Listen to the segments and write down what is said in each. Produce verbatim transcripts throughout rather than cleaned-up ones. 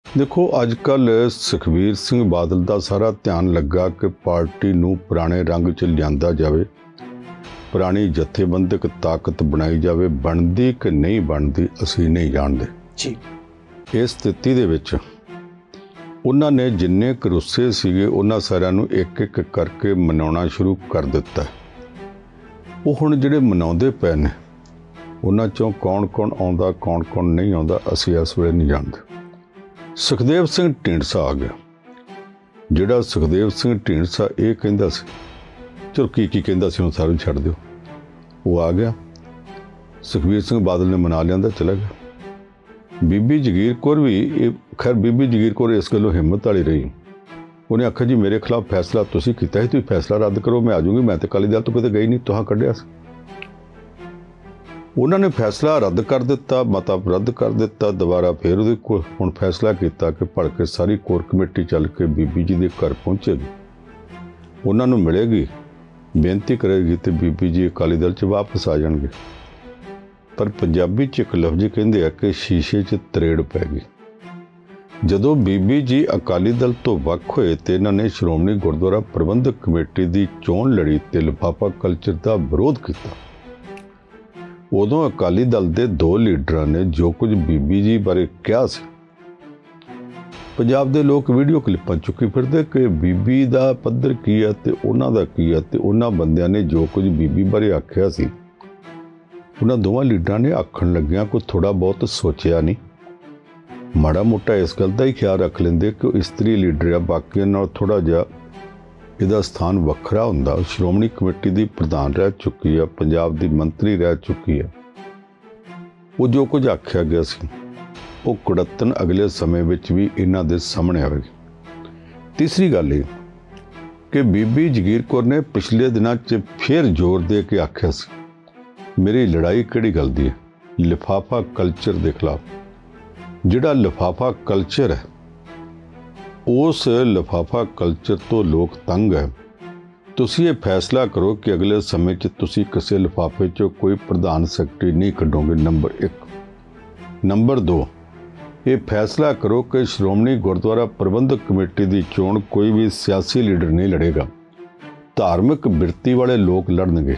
देखो अजकल सुखबीर सिंह बादल का सारा ध्यान लगा कि पार्टी नूं पुराने रंग च लिआंदा जावे, पुरानी जथेबंधक ताकत बनाई जावे। बनदी कि नहीं बनदी असीं नहीं जानते जी। इस स्थिति दे विच उन्हां ने जिन्ने करुस्से सीगे उन्हां सारिआं नूं एक एक करके मनाउणा शुरू कर दिता है। वो हुण जिहड़े मनाउंदे पए ने उन्हां चों कौन कौन आउंदा कौन कौन नहीं आउंदा असीं इस वेले नहीं जानते। सुखदेव सिंह ढींडसा आ गया। जिहड़ा सुखदेव सिंह ढींडसा ये कहंदा सी, चलो की की कहंदा सी हुण सारे छड्ड दिओ, वो आ गया। सुखबीर सिंह बादल ने मना लिया, चला गया। बीबी जगीर कौर भी, खैर बीबी जगीर कौर इस गल्लों हिम्मत वाली रही। उन्हें आखिया जी मेरे खिलाफ फैसला तुसीं कीता है, तुसीं फैसला रद्द करो, मैं आ जाऊँगी। मैं तो अकाली दल तो किते गई नहीं, तुहां कढ़िया सी। उन्होंने फैसला रद्द कर दिता, मता रद्द कर दिता। दोबारा फिर उहदे हुण फैसला किया कि भड़के सारी कोर कमेटी चल के बीबी जी के घर पहुँचेगी, उन्होंने मिलेगी, बेनती करेगी तो बीबी जी अकाली दल च वापस आ जाएंगे। पर पंजाबी च एक लफ्ज़ कहते हैं कि शीशे च तरेड़ पै गई। जदों बीबी जी अकाली दल तो वख होए तो इन्होंने श्रोमणी गुरुद्वारा प्रबंधक कमेटी की चोण लड़ी तो लिफाफा कल्चर का विरोध किया। उदों अकाली दल के दो लीडर ने जो कुछ बीबी जी बारे कहा सी, पंजाब के लोग वीडियो क्लिपां चुकी फिरदे कि बीबी का पद्धर की है तो उन्हां दा की है। तो उन्हां बंदियां ने जो कुछ बीबी बारे आख्या सी, उन्हां दोवां लीडरां ने आखण लग्गियां कोई थोड़ा बहुत सोचिया नहीं, माड़ा मोटा इस गल का ही ख्याल रख लेंदे कि इस्त्री लीडर आ, बाकियां नाल थोड़ा जिहा इहदा स्थान वखरा हुंदा। श्रोमणी कमेटी की प्रधान रह चुकी है, पंजाब की मंत्री रह चुकी है। वो जो कुछ आख्या गया सी वो कुड़तन अगले समय विच भी इन्हां दे सामने आवेगी। तीसरी गल ये कि बीबी जगीर कौर ने पिछले दिनों च फिर जोर दे के आख्या सी, मेरी लड़ाई किहड़ी गल दी है, लिफाफा कल्चर के खिलाफ। जिहड़ा लिफाफा कल्चर है उस लिफाफा कल्चर तो लोग तंग है। तुसी ये फैसला करो कि अगले समय च तुसी किसी लिफाफे चो कोई प्रधान सैकटरी नहीं कढोगे, नंबर एक। नंबर दो, ये फैसला करो कि श्रोमणी गुरुद्वारा प्रबंधक कमेटी की चोण कोई भी सियासी लीडर नहीं लड़ेगा, धार्मिक बिरती वाले लोग लड़नगे।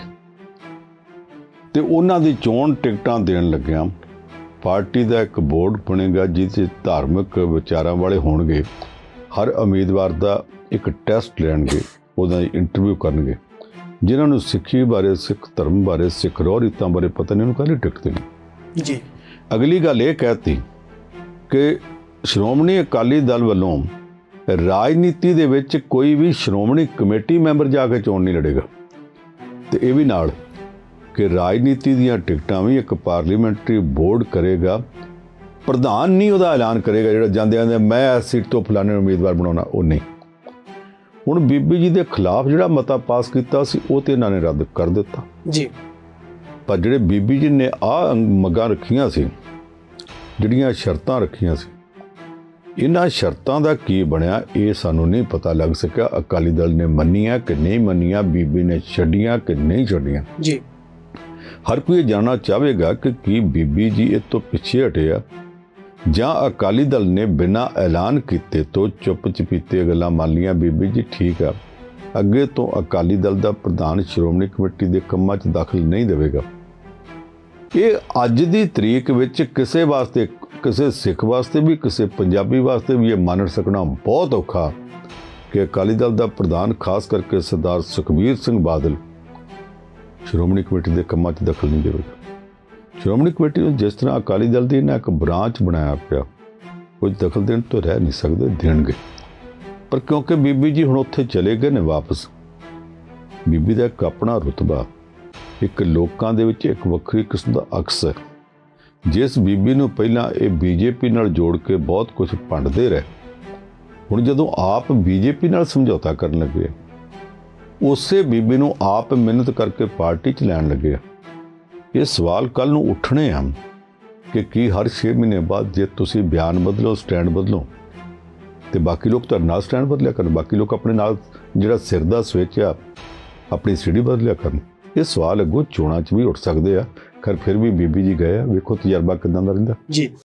तो उन्हां दी चोण टिकटां देण लग्गिआं पार्टी का एक बोर्ड बनेगा जिस धार्मिक विचारां वाले होणगे। हर उम्मीदवार का एक टैसट लैणगे, उहदा इंटरव्यू करनगे। जिन्होंने सिक्खी बारे, सिख धर्म बारे, सिख रौह रीतां बारे पता नहीं, उन्होंने कहली टिकट देनी जी। अगली गल ये कहती कि श्रोमणी अकाली दल वालों राजनीति दे विच कोई भी श्रोमणी कमेटी मैंबर जाके चोण नहीं लड़ेगा। तो यह भी नाल कि राजनीति दीयां टिकटां भी एक पार्लीमेंटरी बोर्ड करेगा, प्रधान नहीं उहदा ऐलान करेगा। जिहड़ा जांदे आंदे मैं इस सीट तो फलाने उम्मीदवार बनाउणा, वो नहीं। हुण बीबी जी के खिलाफ जिहड़ा मता पास किया सी वो तो इन्हां ने रद्द कर दिता जी। पर जिहड़े बीबी जी ने आ मंगां रखियां सी, जिहड़ियां शर्तां रखियां सी, इन्हां शर्तां दा की बनिया ये सानूं नहीं पता लग सकिया। अकाली दल ने मन्नियां कि नहीं मन्नियां, बीबी ने छड्डियां कि नहीं छड्डियां जी। हर कोई ये जानना चाहेगा कि की बीबी जी इस तो पिछे हटे आ जां अकाली दल ने बिना ऐलान किए तो चुप चपीते गल्लां मान लियां। बीबी जी ठीक है, अगे तो अकाली दल का प्रधान श्रोमणी कमेटी के कामां च दखल नहीं देवेगा। ये अज दी तरीक विच किसे वास्ते, किसे सिख वास्ते भी, किसे पंजाबी वास्ते भी ये मान सकना बहुत औखा कि अकाली दल का प्रधान खास करके सरदार सुखबीर सिंह बादल श्रोमणी कमेटी के कामां च दखल नहीं देवेगा। श्रोमणी कमेटी में जिस तरह अकाली दल की इन्हें एक ब्रांच बनाया पिया, कुछ दखल देने तो रह नहीं सकते, देणगे। पर क्योंकि बीबी जी हुण उत्थे चले गए ने वापस, बीबी का एक अपना रुतबा, एक लोकां दे विच एक वक्री किस्म का अक्स है। जिस बीबी नूं पहलां ये बीजेपी नाल जोड़ के बहुत कुछ भंडदे रहे, हुण जदों आप बीजेपी नाल समझौता करन लगे, उसे बीबी नूं आप मिहनत करके पार्टी च लैण लगे। ये सवाल कल नूं उठने हैं कि की हर छे महीने बाद जे तुसी बयान बदलो, स्टैंड बदलो, तो बाकी लोग तो नाल स्टैंड बदलिया करन, बाकी लोग अपने नाल जिहड़ा सिर दा स्विच आ अपनी सीढ़ी बदलिया करन। ये सवाल अगों चोणां च भी उठ सकते हैं। खैर फिर भी बीबी जी गए, वेखो तजर्बा किदां दा रहिंदा जी।